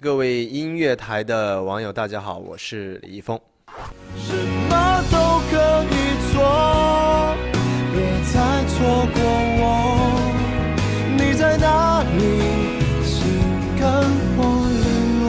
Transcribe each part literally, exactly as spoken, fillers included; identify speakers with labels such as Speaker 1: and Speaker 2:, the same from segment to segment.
Speaker 1: 各位音乐台的网友，大家好，我是李易峰。
Speaker 2: 什么都可以错，别再错过我，你在哪里？请跟我联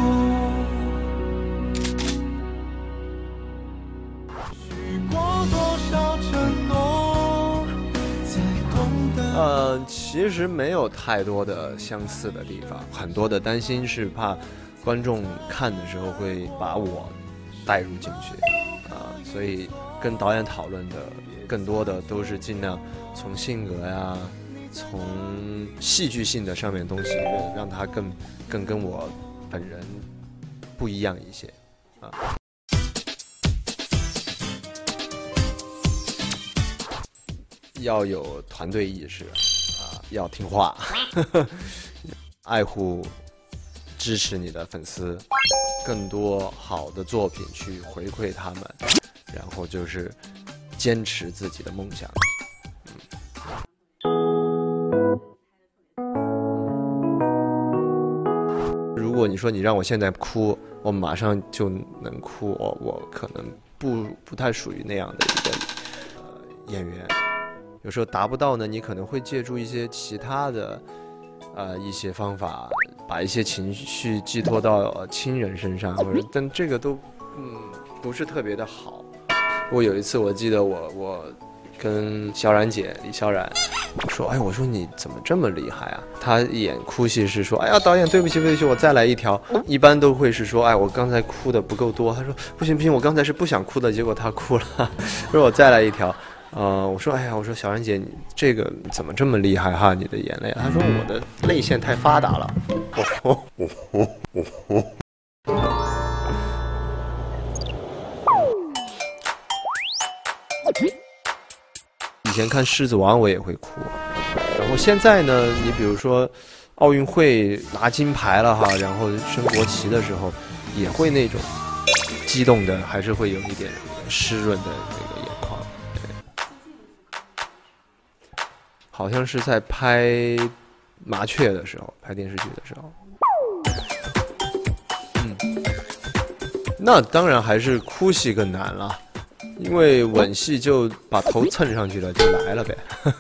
Speaker 2: 络。许过多少承诺，才懂得。
Speaker 1: 呃，其实没有太多的相似的地方，很多的担心是怕观众看的时候会把我带入进去啊、呃，所以跟导演讨论的更多的都是尽量从性格呀，从戏剧性的上面东西，让他更更跟我本人不一样一些啊。要有团队意识啊，要听话，爱护。支持你的粉丝，更多好的作品去回馈他们，然后就是坚持自己的梦想。嗯、如果你说你让我现在哭，我马上就能哭，我我可能不不太属于那样的一个呃演员。有时候达不到呢，你可能会借助一些其他的。呃，一些方法把一些情绪寄托到、呃、亲人身上，或者但这个都嗯不是特别的好。我有一次我记得我我跟小冉姐李小冉说，哎，我说你怎么这么厉害啊？她演哭戏是说，哎呀导演对不起对不起，我再来一条。一般都会是说，哎我刚才哭的不够多。她说不行不行，我刚才是不想哭的，结果她哭了，说我再来一条。呃，我说，哎呀，我说小冉姐，你这个怎么这么厉害哈？你的眼泪，她说我的泪腺太发达了。哦哦哦哦哦、以前看《狮子王》我也会哭，然后现在呢，你比如说奥运会拿金牌了哈，然后升国旗的时候，也会那种激动的，还是会有一点湿润的那个眼眶。好像是在拍《麻雀》的时候，拍电视剧的时候，嗯，那当然还是哭戏更难了，因为吻戏就把头蹭上去了，就来了呗。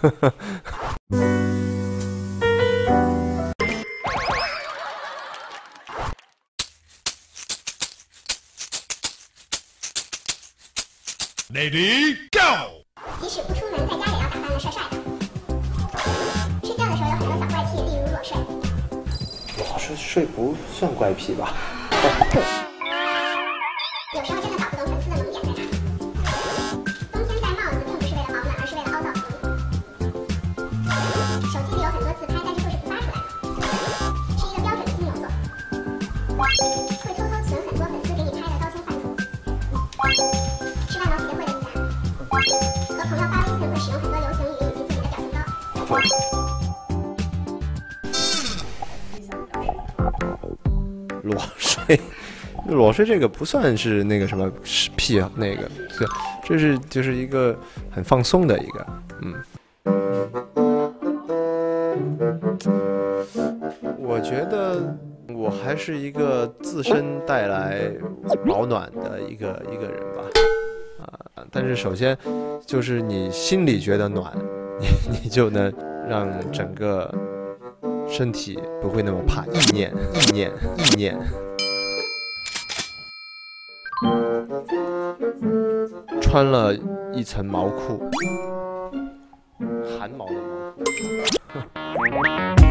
Speaker 3: Lady Go！
Speaker 4: 即使不出门，在家也要打扮得帅帅的。睡觉的时候有很多小怪癖，例如裸睡。
Speaker 1: 裸睡睡不算怪癖吧？
Speaker 4: 有时候真的搞不懂粉丝的萌点在哪里。冬天戴帽子并不是为了保暖，而是为了凹造型。手机里有很多自拍，但是就是不发出来的，是一个标准的金牛座。会偷偷存很多粉丝给你拍的高清范图。是外貌协会的一员。和朋友发微信会使用很多流行语以及自己的表情包。
Speaker 1: 裸睡，裸睡这个不算是那个什么癖啊，那个是，这是就是一个很放松的一个，嗯。我觉得我还是一个自身带来保暖的一个一个人吧，啊，但是首先就是你心里觉得暖，你你就能让整个身体不会那么怕。意念，意念，意念。穿了一层毛裤，汗毛的毛裤。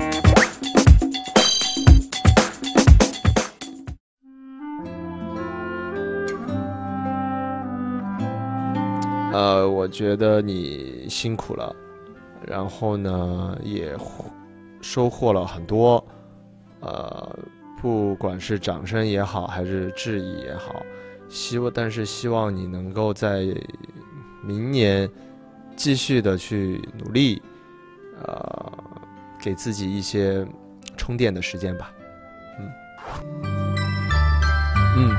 Speaker 1: 呃，我觉得你辛苦了，然后呢，也收获了很多，呃，不管是掌声也好，还是质疑也好，希望，但是希望你能够在明年继续的去努力，呃，给自己一些充电的时间吧，嗯，嗯。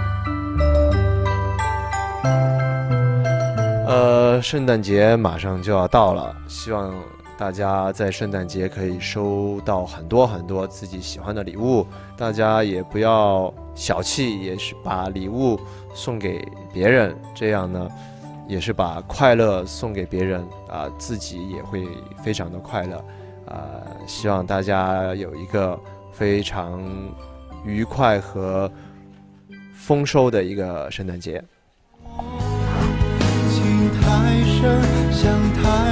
Speaker 1: 呃，圣诞节马上就要到了，希望大家在圣诞节可以收到很多很多自己喜欢的礼物，大家也不要小气，也是把礼物送给别人，这样呢也是把快乐送给别人啊、呃，自己也会非常的快乐啊、呃。希望大家有一个非常愉快和丰收的一个圣诞节。
Speaker 2: 请抬声向他